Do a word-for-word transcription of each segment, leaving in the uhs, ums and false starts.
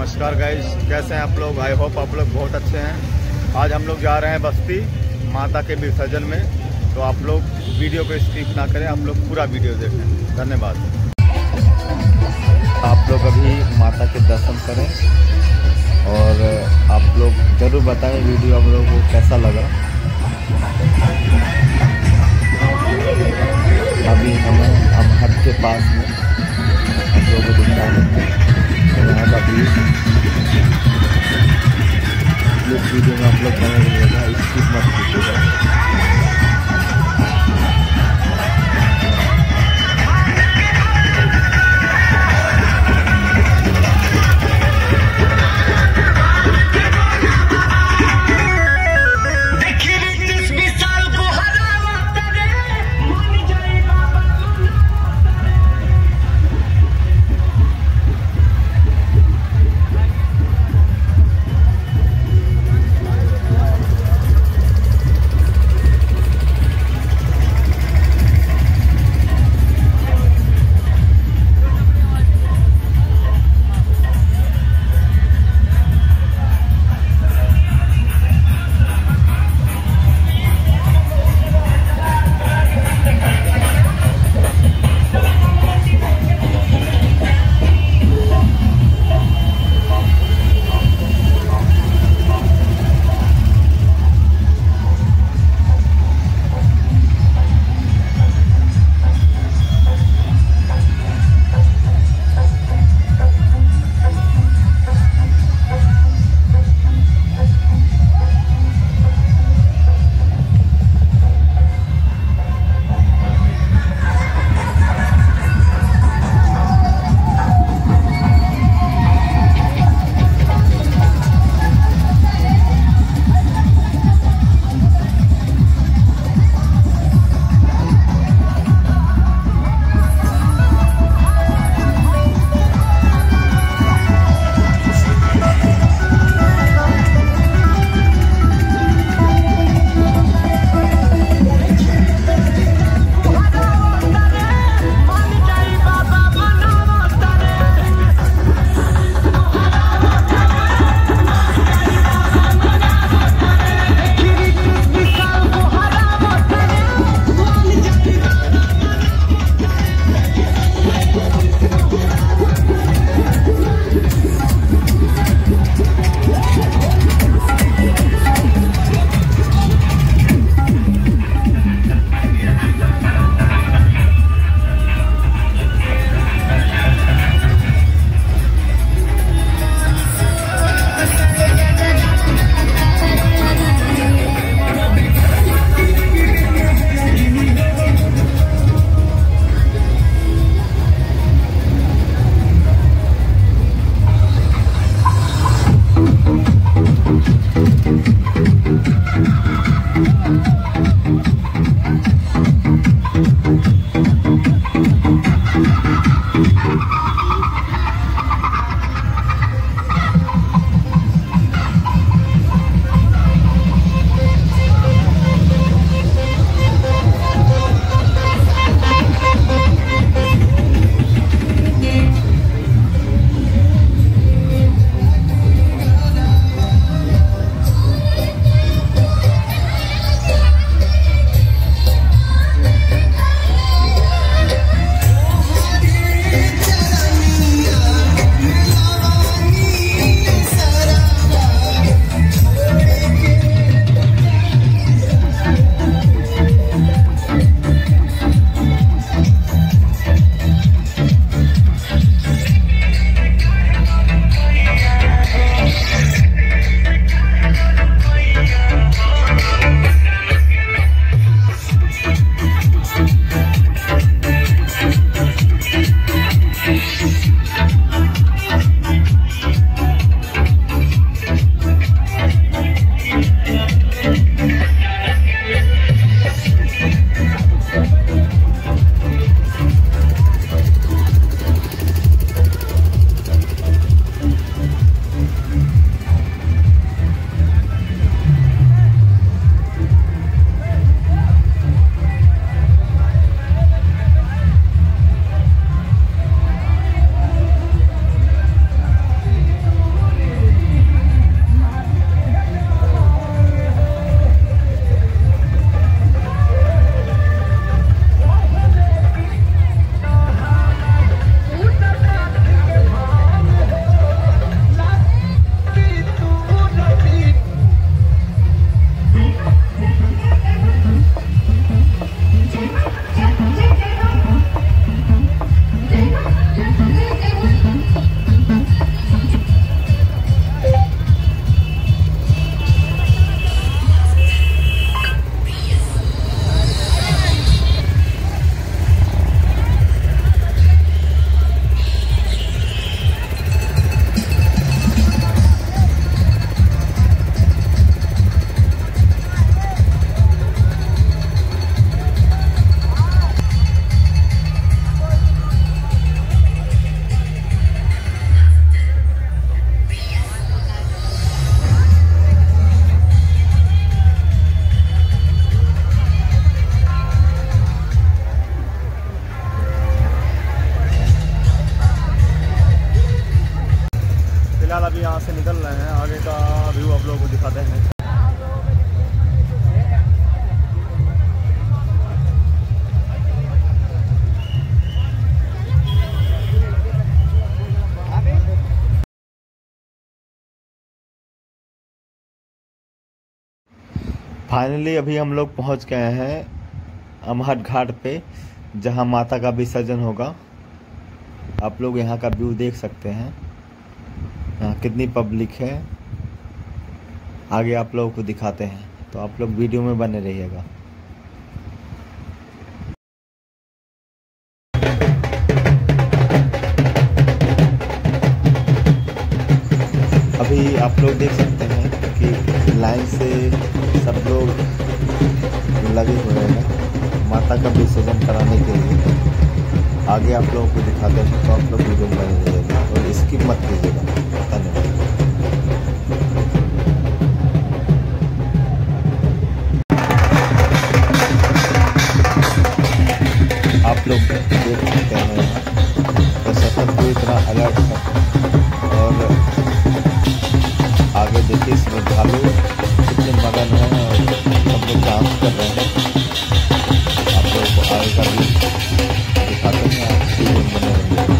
नमस्कार गाइस, कैसे हैं आप लोग। आई होप आप लोग बहुत अच्छे हैं। आज हम लोग जा रहे हैं बस्ती माता के विसर्जन में, तो आप लोग वीडियो को स्किप ना करें, आप लोग पूरा वीडियो देखें। धन्यवाद। आप लोग अभी माता के दर्शन करें और आप लोग ज़रूर बताएं वीडियो आप लोगों को कैसा लगा। अभी हमें हम हट के पास में आप लोगों को दिखा यहाँ का व्यू इस वीडियो में आप लोग बने स्किप मत कीजिएगा। अभी यहाँ से निकल रहे हैं, आगे का व्यू आप लोगों को दिखाते हैं। फाइनली अभी हम लोग पहुँच गए हैं अमहट घाट पे, जहाँ माता का विसर्जन होगा। आप लोग यहाँ का व्यू देख सकते हैं, यहाँ कितनी पब्लिक है। आगे आप लोगों को दिखाते हैं, तो आप लोग वीडियो में बने रहिएगा। अभी आप लोग देख सकते हैं कि लाइन से सब लोग लगे हुए हैं माता का विसर्जन कराने के लिए। आगे आप लोगों को दिखाते हैं, तो आप लोग वीडियो में बने रहिएगा और स्किप मत कीजिएगा। धन्यवाद। आप लोग देख सकते हैं यहाँ प्रशासन को इतना अलर्ट है, और आगे देखिए श्रद्धालु कितने मगन हैं और सब लोग डांस कर रहे हैं। आप लोगों को आगे का भी दिखाते हैं, आप वीडियो में बने रहेंगे।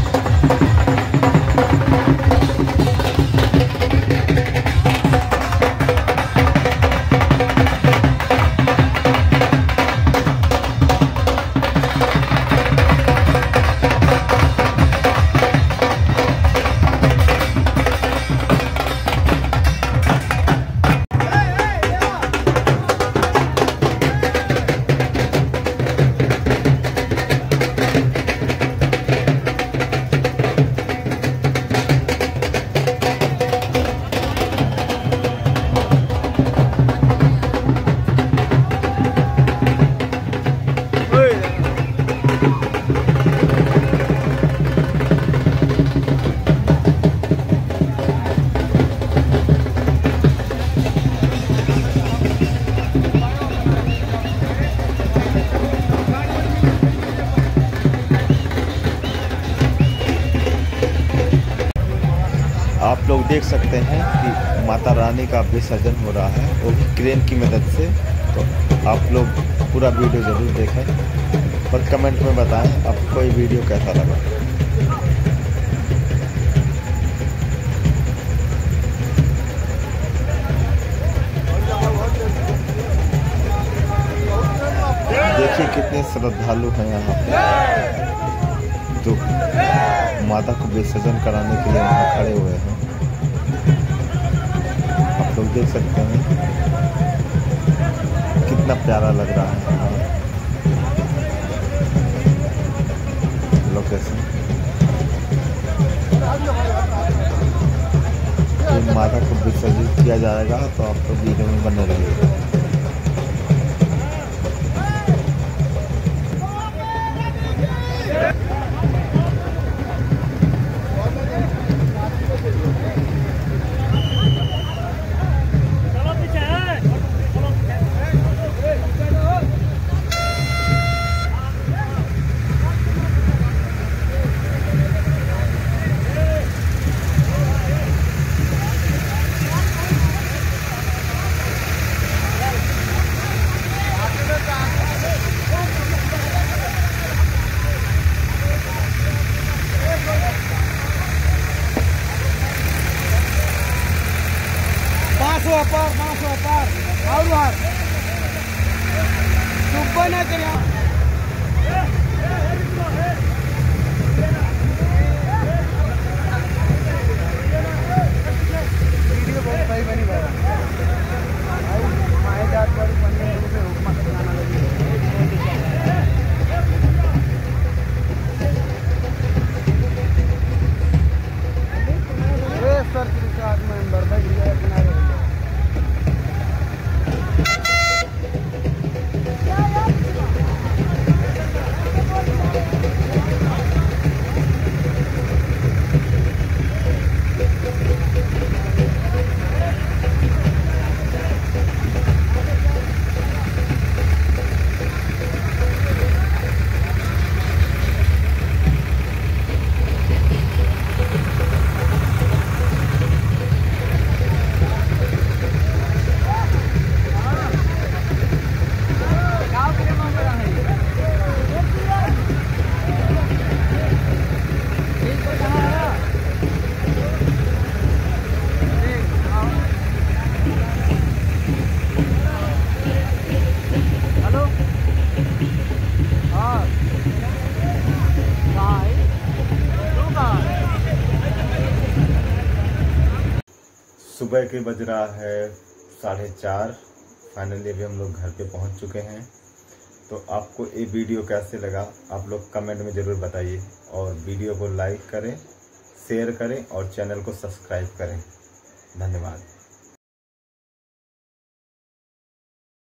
आप लोग देख सकते हैं कि माता रानी का विसर्जन हो रहा है, वो भी क्रेन की मदद से। तो आप लोग पूरा वीडियो ज़रूर देखें और कमेंट में बताएं आपको ये वीडियो कैसा लगा। देखिए कितने श्रद्धालु हैं यहाँ पे, जो माता को विसर्जन कराने के लिए वहाँ खड़े हुए हैं। आप लोग देख सकते हैं कितना प्यारा लग रहा है लोकेशन। माता को विसर्जित किया जाएगा, तो आप लोग वीडियो में बने रहिएगा। अपार पाँच सौ अपार और बाहर सुबह ना करें। वीडियो बहुत सही बनी भाई। माए जात पर पंद्रह रुपये हुक्म बनाना लगी। अरे सर के साथ में अंदर भाई किनारे सुबह के बज रहा है साढ़े चार। फाइनली अभी हम लोग घर पे पहुंच चुके हैं। तो आपको ये वीडियो कैसे लगा आप लोग कमेंट में ज़रूर बताइए, और वीडियो को लाइक करें, शेयर करें और चैनल को सब्सक्राइब करें। धन्यवाद।